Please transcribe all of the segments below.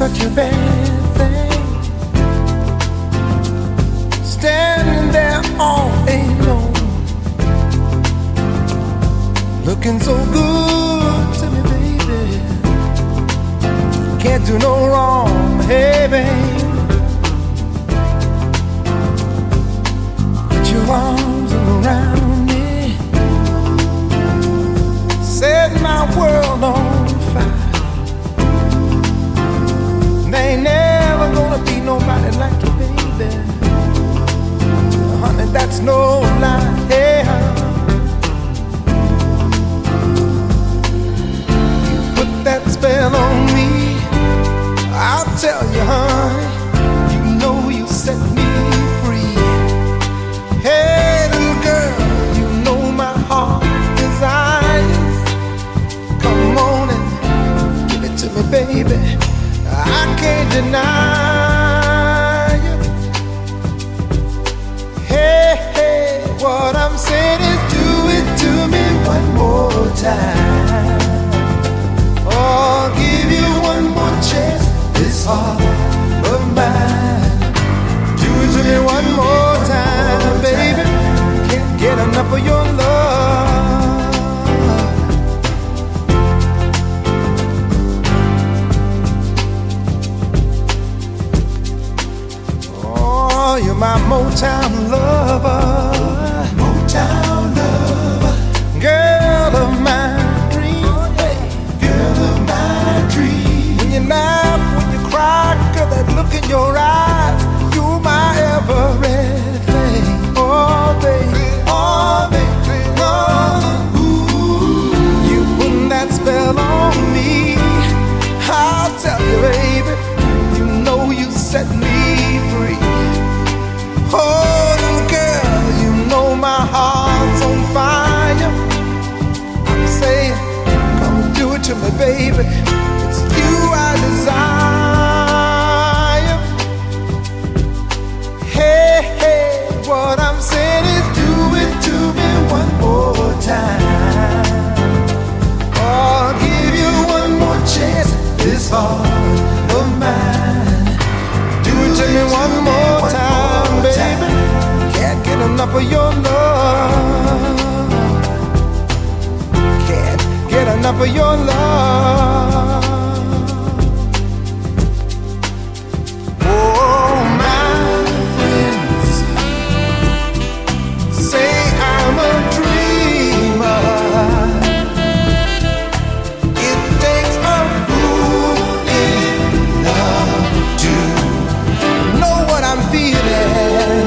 such a bad thing. Standing there all alone, looking so good to me, baby. Can't do no wrong, hey, babe. Put your arms around me, set my world on fire. There ain't never gonna be nobody like you, baby. Honey, that's no lie, hey, you put that spell on me, I'll tell you, honey, you know you set me free. Hey, little girl, you know my heart's desires. Come on and give it to me, baby. I can't deny you. Hey, hey, what I'm saying is do it to me one more time. Oh, give you one more chance, this heart of mine. Do it to me one more time, baby. Can't get enough of your love. Oh, you're my Motown lover, Motown lover, girl of my dreams, girl of my dreams. When you laugh, when you cry, girl, that look in your eyes, you're my everything. Oh, baby, oh, baby, oh, ooh. You put that spell on me, I'll tell you, baby, you know you set me free. Oh, little girl, you know my heart's on fire. I'm saying, come do it to me, baby. It's you I desire. Hey, hey, what I'm saying is do it to me one more time. Oh, I'll give you one more chance, this heart of mine. Do it to me one more time, baby. Can't get enough of your love. Can't get enough of your love. Oh, my friends say I'm a dreamer. It takes a fool in love to know what I'm feeling.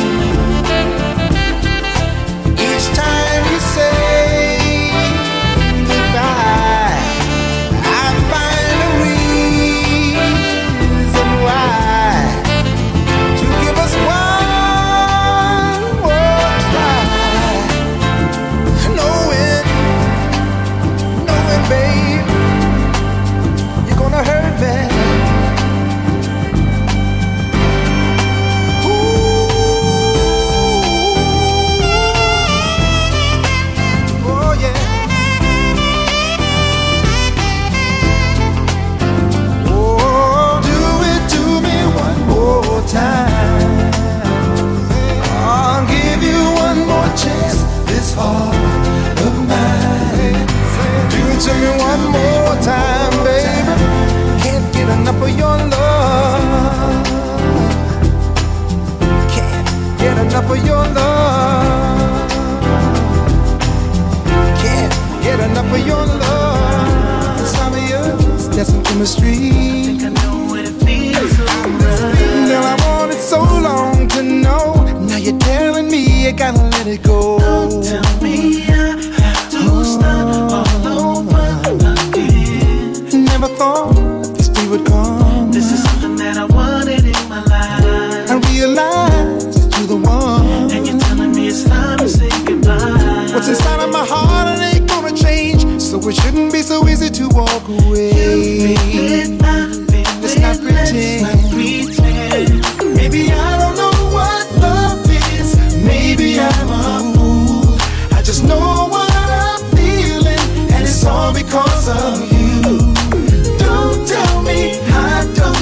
Each time you say goodbye, I find a reason why to give us one more try. Knowing, babe, you're gonna hurt me. I'll give you one more chance, this heart of mine. Do it to me one more time, baby. Can't get enough of your love. Can't get enough of your love. Can't get enough of your love. This time of year, that's some chemistry. I think I know what it feels so right. Girl, I wanted so long to know. Now you're telling me you gotta let it go. Don't tell me I have to start all over again. Never thought this day would come. This is something that I wanted in my life. I realized that you're the one. And you're telling me it's time to say goodbye. What's inside of my heart, it ain't gonna change. So it shouldn't be so easy to walk away. You feel it, I feel Let's it, not pretend. let's not pretend. Maybe I don't know what love is. Maybe I'm a fool. I just know what I'm feeling, and it's all because of you. Don't tell me I don't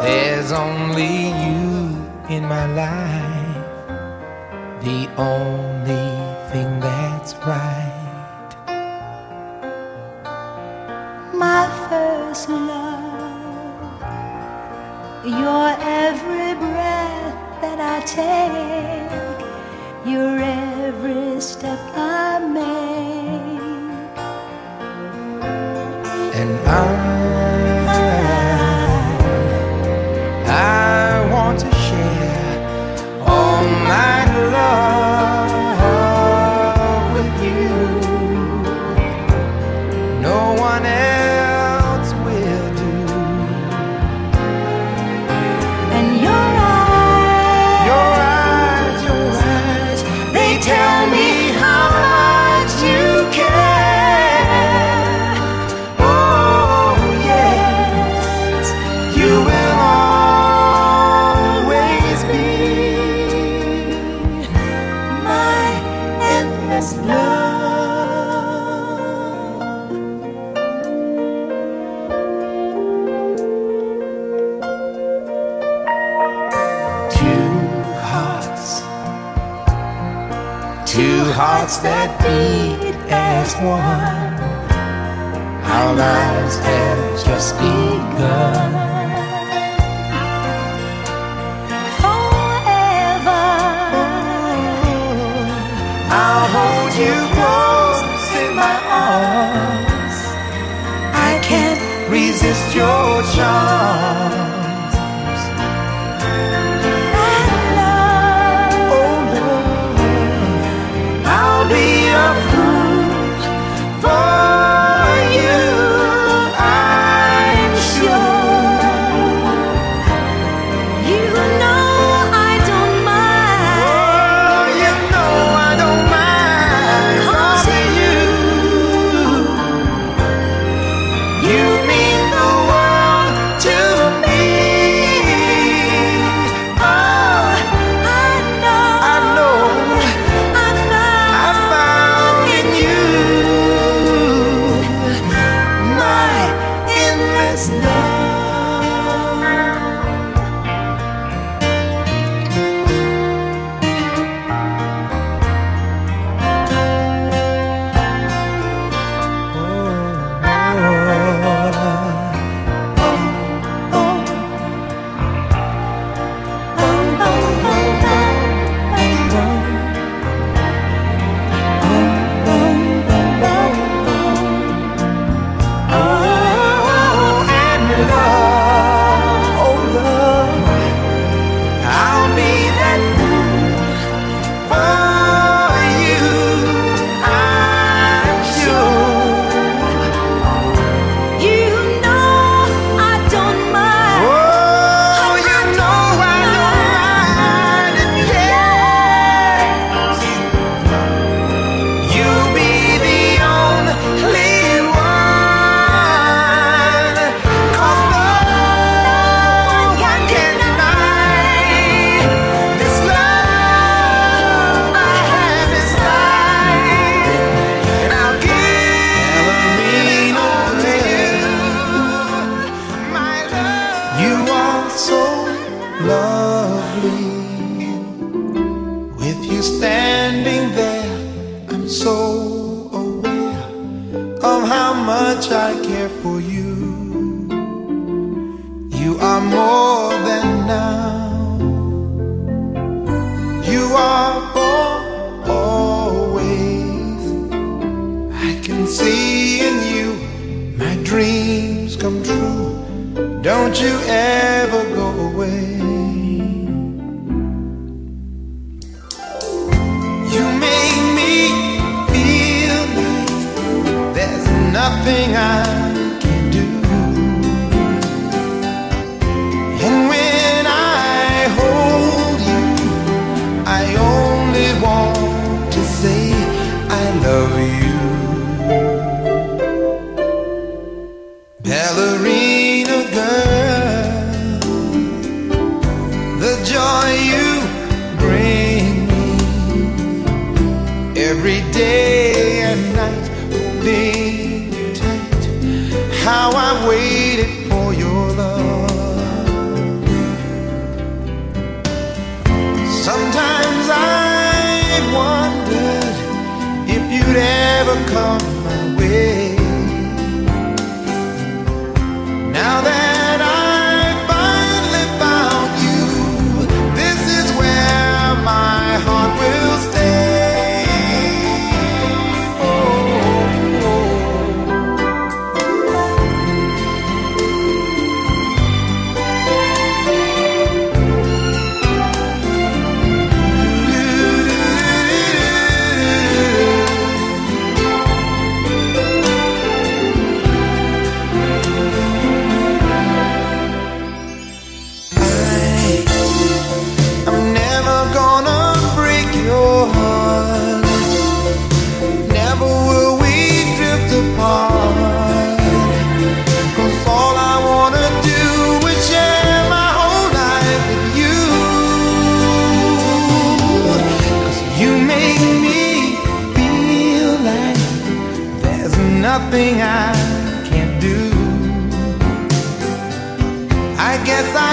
There's only you in my life, the only thing that's right. My first love, your every breath that I take, your every step I make. And I want to share all my love with you. No one else will do. And your eyes, they tell me how much you care. Oh yes, you will always be my endless love. Two hearts that beat as one. Our lives have just begun. Forever, I'll hold you close in my arms. I can't resist your charms. I'll be a fool for you, I'm sure. you know I don't mind. Oh, you know I don't mind. 'Cause you mean the world to me. Oh, I know I found in you my endless love. I'll be that fool for you, I'm sure. you know I don't mind. Oh, you know I don't mind, and yes, you'll be the only one. 'Cause no one can deny this love I have inside, and I'll give it all to you, my love. You are so lovely, with you standing there. I'm so aware of how much I care for you. You are more than now. You are for always. I can see in you my dreams come true. Don't you ever go away. You make me feel like there's nothing I can do. And when I hold you, I only want to say I love you. Ballerina girl,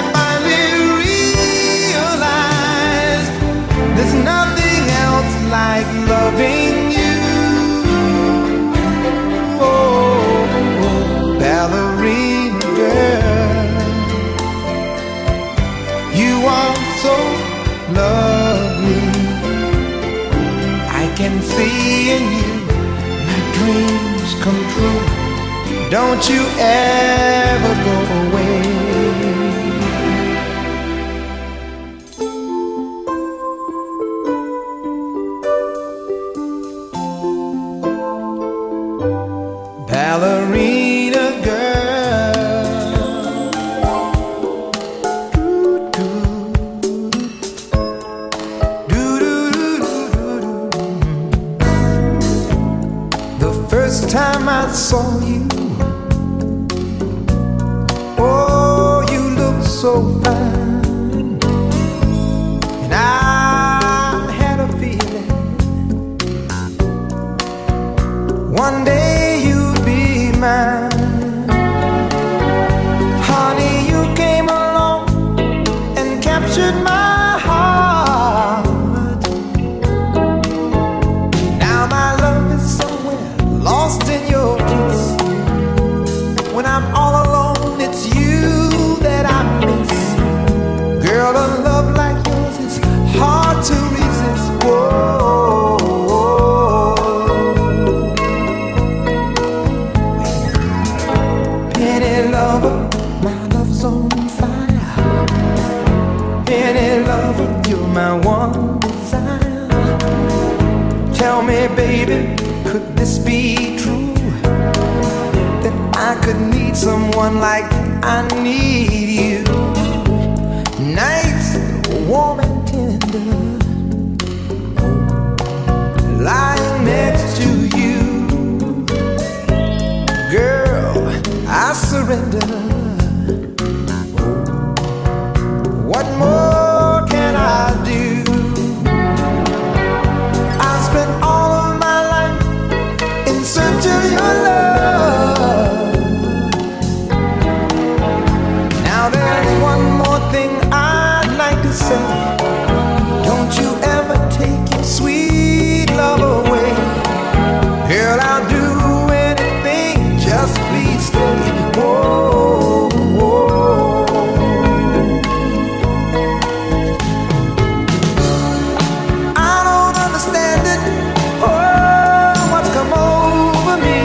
finally realized there's nothing else like loving you. Oh, ballerina girl, you are so lovely. I can see in you my dreams come true. Don't you ever go away. Ballerina girl, the first time I saw you, oh, you look so fine, and I had a feeling one day you'd be mine. Honey, you came along and captured my heart. Now my love is somewhere lost in your kiss. When I'm all alone, it's you that I miss. Girl, a love like yours is hard to resist. Whoa, penny lover, my love's on fire. Penny lover, you're my one desire. Tell me, baby, could this be true? That I could need someone like I need you. Nights warm and tender, lying next to you. Girl, I surrender. What more can I do? I spent all of my life in search of your love. Now there's one more thing I'd like to say. Don't you ever take your sweet love away. Girl, I'll do anything, just please stay. Whoa, whoa. I don't understand it, oh, what's come over me,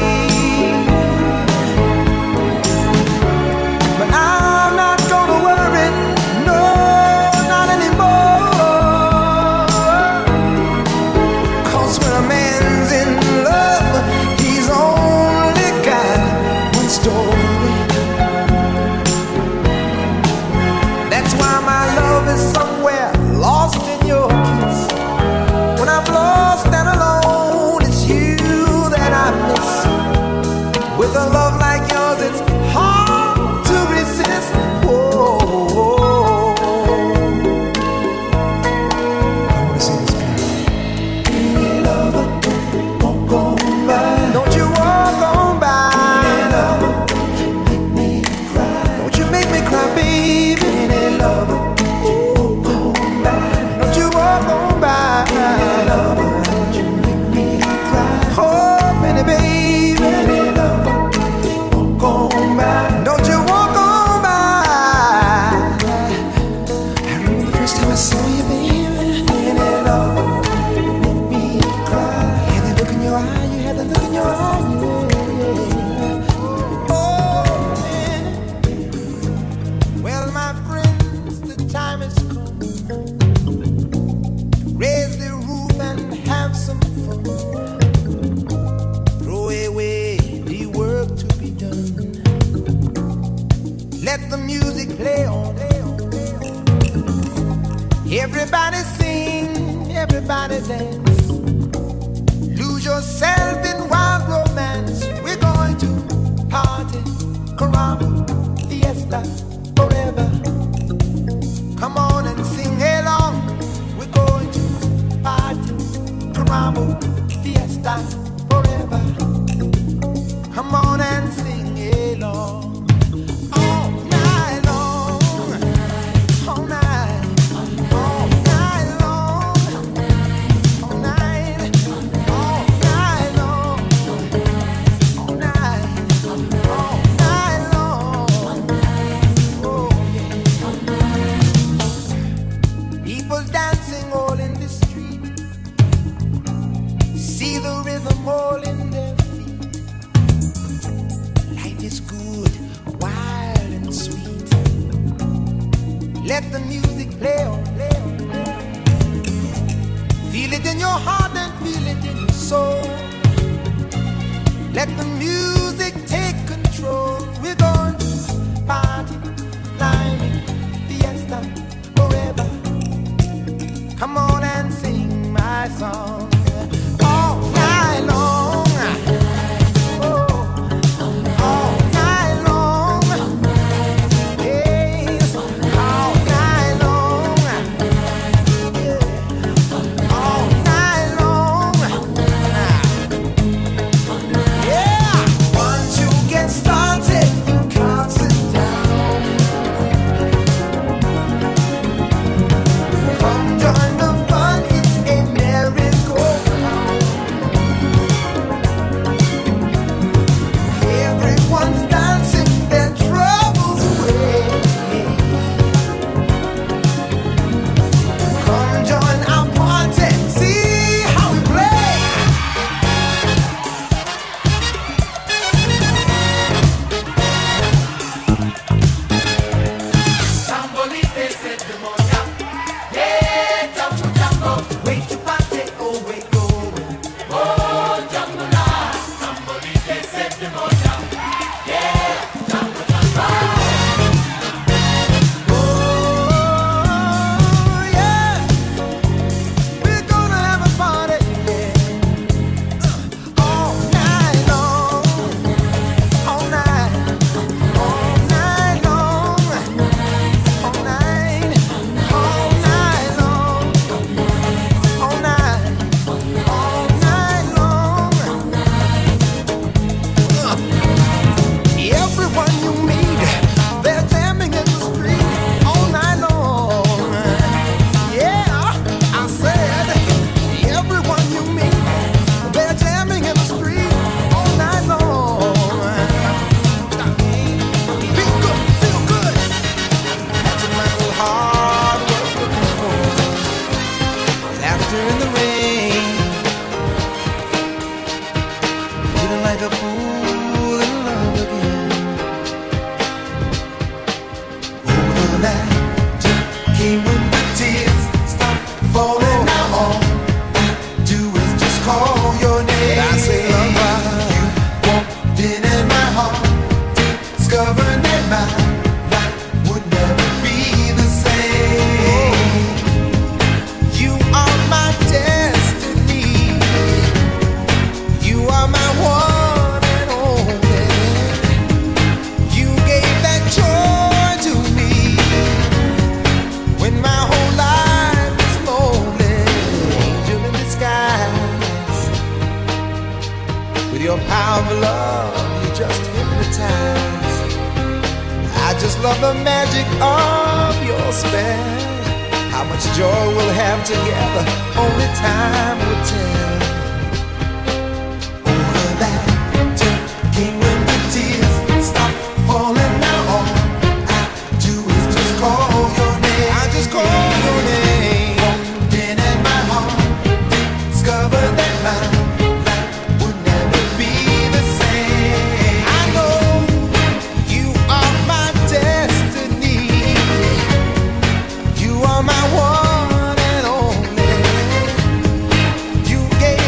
but I'm not gonna worry, no, not anymore. 'Cause when a man's in love, he's only got one story. That's why my love is somewhere lost in your kiss. When I'm lost and alone, it's you that I miss. With a love like yours, it's hard to resist. Whoa, I wanna say this, girl. Any lover, walk on by. Don't you walk on by. Any lover, make me cry. Don't you make me cry, baby. Any lover, walk on by. Don't you walk on by. Any lover, you make me cry. Oh, penny baby. Any lover, walk on by. Don't you walk on by. I remember the first time I saw you, baby. Any lover, make me cry. Had that look in your eye, you had that look in your eye, yeah. Oh, man. Well, my friends, the time has come. Raise the roof and have some fun. Throw away the work to be done. Let the music play on. Everybody sing, everybody dance. Lose yourself in wild romance. We're going to party, caramba, fiesta, forever. Come on and sing along. We're going to party, caramba, fiesta, forever. Come on and sing along. All night long. Let the music play on. Feel it in your heart and feel it in your soul. Let the music take control. We're going to party, climbing, fiesta, forever. Come on and sing my song all night long. You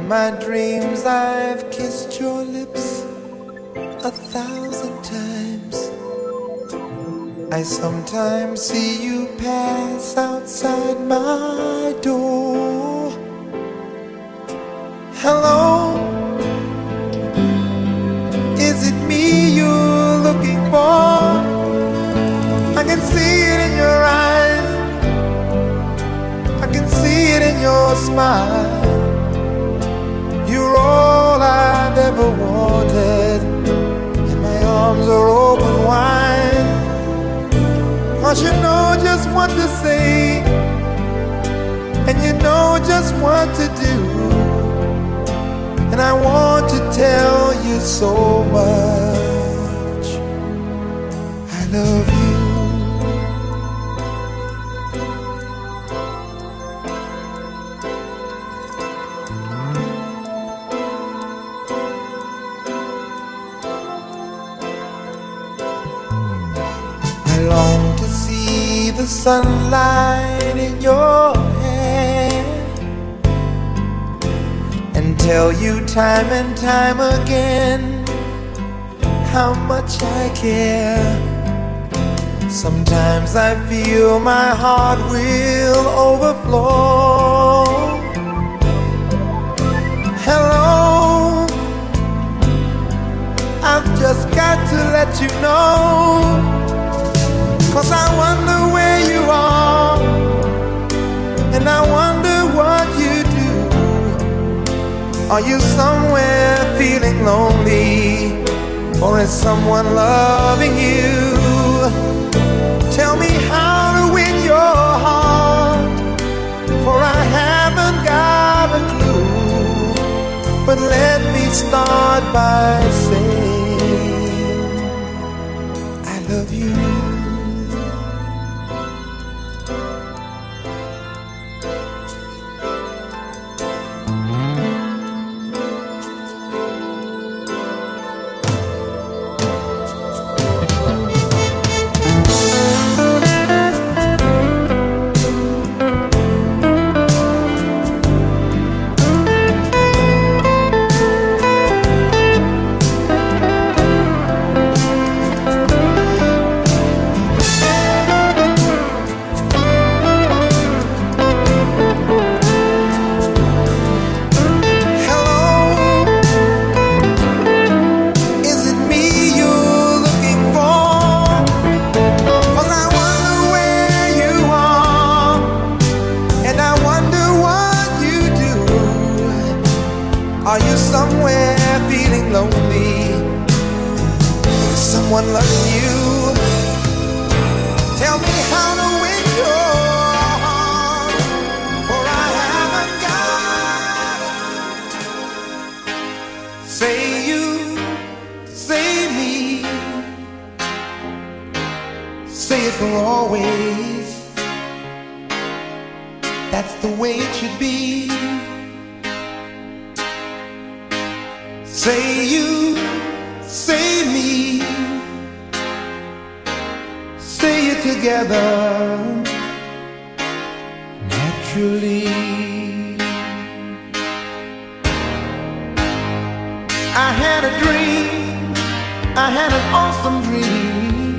my dreams I've kissed your lips 1,000 times. I sometimes see you pass outside my door. Hello, is it me you're looking for? I can see it in your eyes, I can see it in your smile. You're all I've ever wanted, and my arms are open wide. 'Cause you know just what to say, and you know just what to do. And I want to tell you so much I love you. I long to see the sunlight in your hair and tell you time and time again how much I care. Sometimes I feel my heart will overflow. Hello, I've just got to let you know, 'cause I wonder where you are, and I wonder what you do. Are you somewhere feeling lonely, or is someone loving you? Tell me how to win your heart, for I haven't got a clue. But let me start by saying I love you. Are you somewhere feeling lonely? Is someone loving you? Tell me how to win your heart, for I haven't got it. Say you, say me, say it for always. That's the way it should be. Say you, say me, say it together naturally. I had a dream, I had an awesome dream.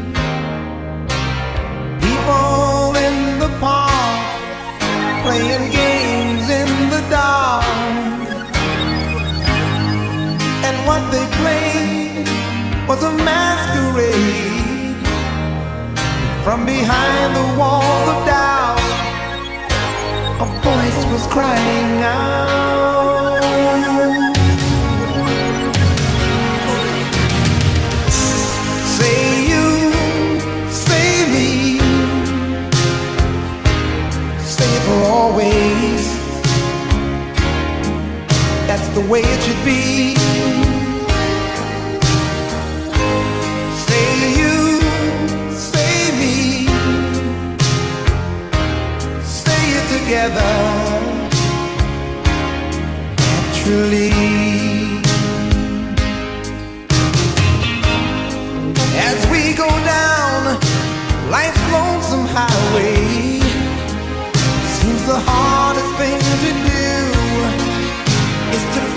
People in the park playing games in the dark. And what they played was a masquerade. From behind the walls of doubt, a voice was crying out. Say you, say me, say it for always. That's the way it should be. Say you, say me, say it together naturally. As we go down life's lonesome highway, seems the hardest thing to do is to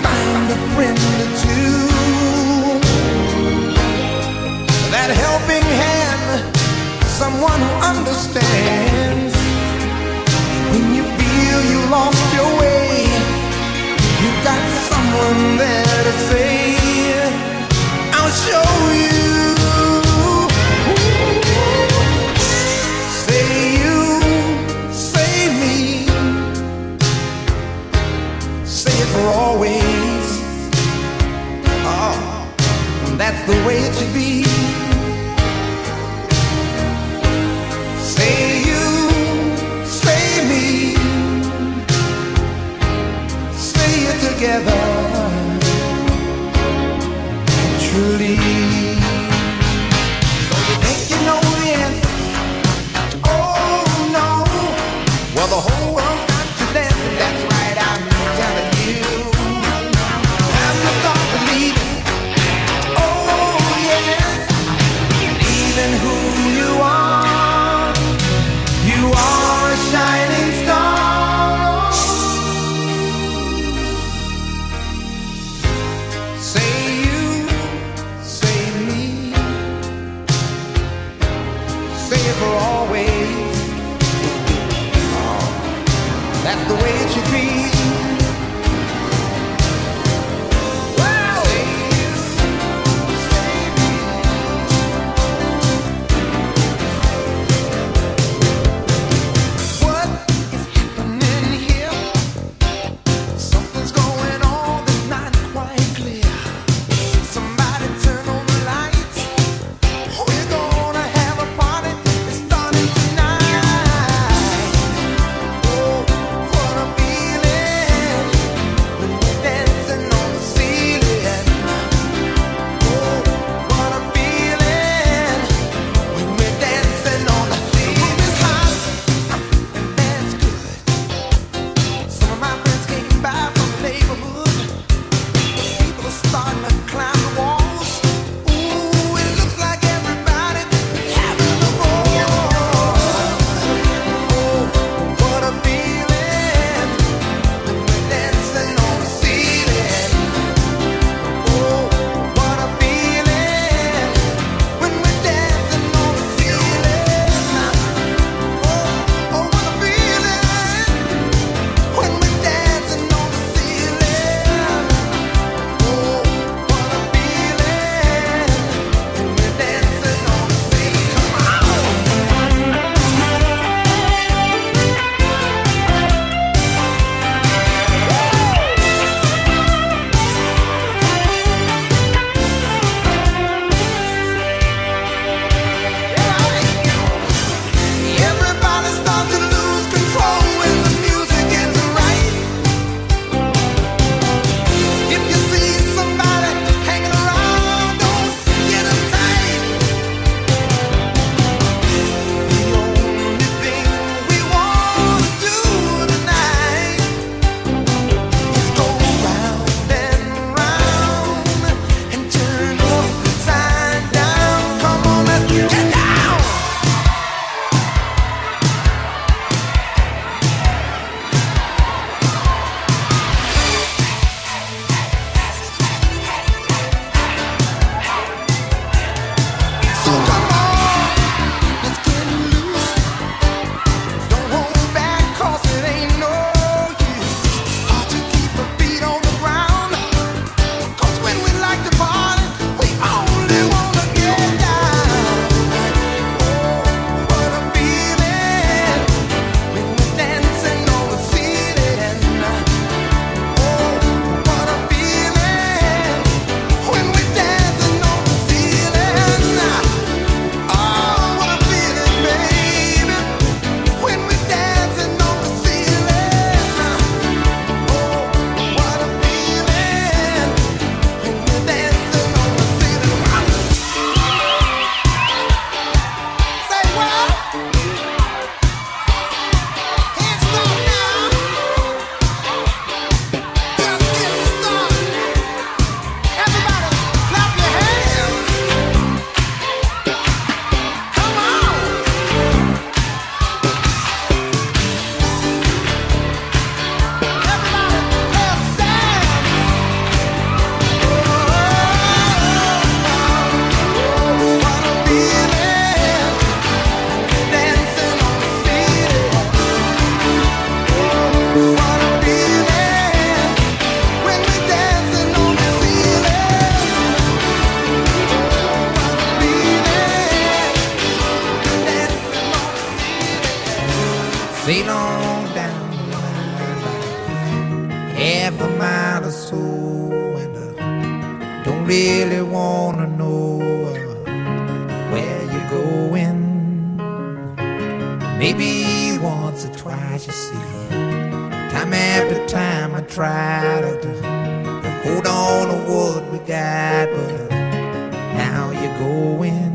understands. When you feel you lost your way, you got someone there to say, I'll show you. Say you, say me, say it for always. Oh, that's the way it should be. Say you, say me, say it together, and truly. So you think you know the answer? Oh no. Well, the whole world's got you dancing. That's right, I'm telling you. Time to start believing. Oh yes, believing who you are. You are a shining star. Say you, say me, say it for always. Oh, that's the way it should be. Say you, say me. What is happening here? Something's going on that's not quite clear. Somebody turn on the lights. We're gonna have a party that's starting tonight. Oh, what a feeling. sail on down the line, half a mile or so, and don't really wanna know where you're going. Maybe once or twice, you see, time after time I try to hold on to what we got, but now you're going.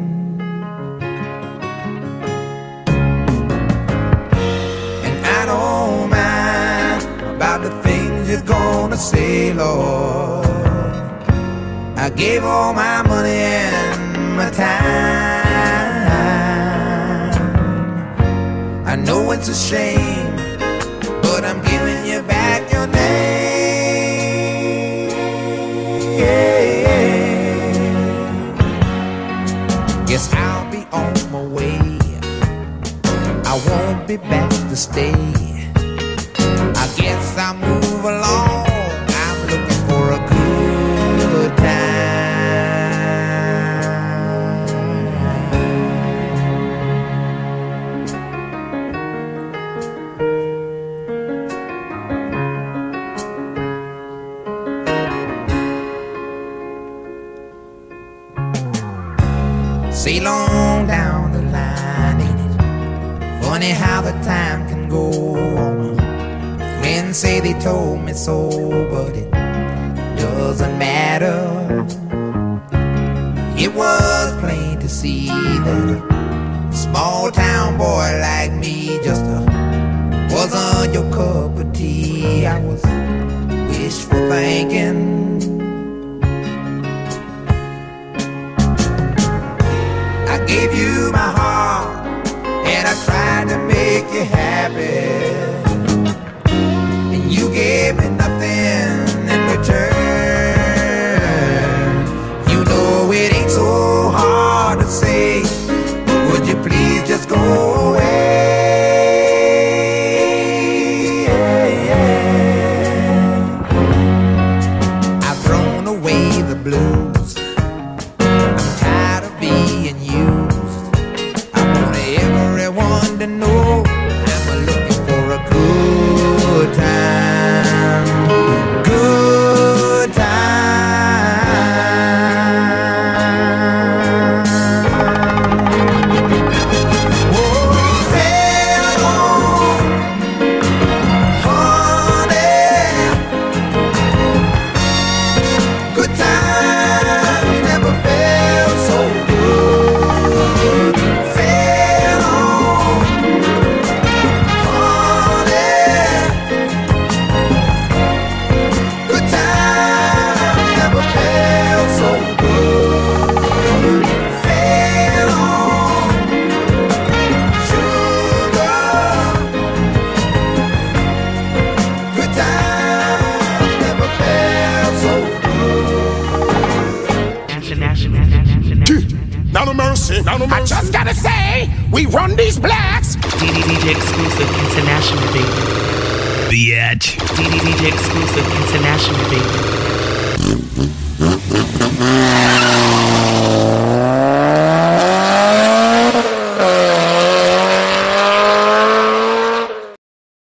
And I don't mind about the things you're gonna say, Lord. I gave all my money and my time. I know it's a shame, but I'm giving you back your name. Guess I'll be on my way. I won't be back to stay. I guess I'll move along. I'm looking for a good time. Sail on down the line, ain't it funny how the time can go on? Friends say they told me so, but it doesn't matter. It was plain to see that a small town boy like me just wasn't your cup of tea. I was wishful thinking. I gave you my heart and I tried to make you happy, and you gave me nothing in return. You know it ain't so hard to say, but would you please just go away? I've thrown away the blues. I'm tired of being used. I want everyone to know I'm looking for a good time. Good time. Oh, sail on, honey. Good times never felt so good. Sail on, honey. Good times never felt so good. Sail on, sugar. Good times never felt so Now no mercy, now no mercy. I just gotta say, we run these blacks. DJ exclusive international, baby. Bitch. DJ exclusive international, baby.